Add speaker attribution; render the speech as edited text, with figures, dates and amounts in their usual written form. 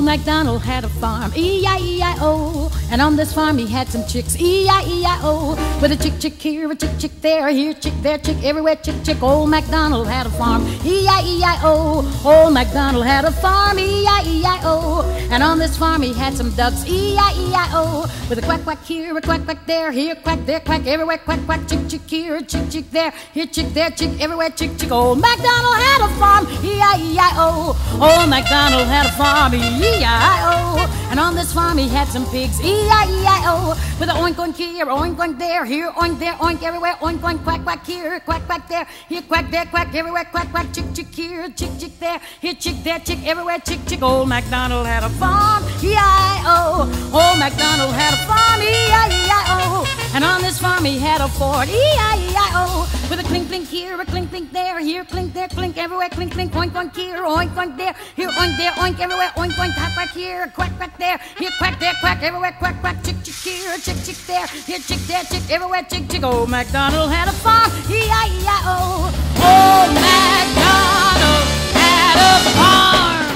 Speaker 1: MacDonald had a farm, E-I-E-I-O. And on this farm he had some chicks, E-I-E-I-O. With a chick here, a chick there, here chick, there chick, everywhere chick. Old MacDonald had a farm, E-I-E-I-O. Old MacDonald had a farm, E-I-E-I-O. And on this farm he had some ducks, E-I-E-I-O. With a quack here, a quack there, here quack, there quack, everywhere quack, chick here, chick there, here chick, there chick, everywhere chick. Old MacDonald had a farm, E-I-E-I-O. Old MacDonald had a farm, E-I-E-I-O. And on this farm he had some pigs, E-I-E-I-O. With a oink here, oink there, here oink there, oink everywhere, oink quack here, quack there, here quack there, quack everywhere, quack chick here, chick there, here chick there, chick everywhere, chick. Old MacDonald had a farm, E-I-E-I-O. Old MacDonald had a farm, E-I-E-I-O. And on this farm he had a ford, E-I-E-I-O. With a clink here, a clink there, here clink there, clink everywhere, clink oink here, oink there, here oink everywhere, oink quack here, quack there, here quack there, quack everywhere, quack chick here, chick there, here chick there, chick everywhere, chick. Old MacDonald had a farm, E-I-E-I-O. Old MacDonald had a farm.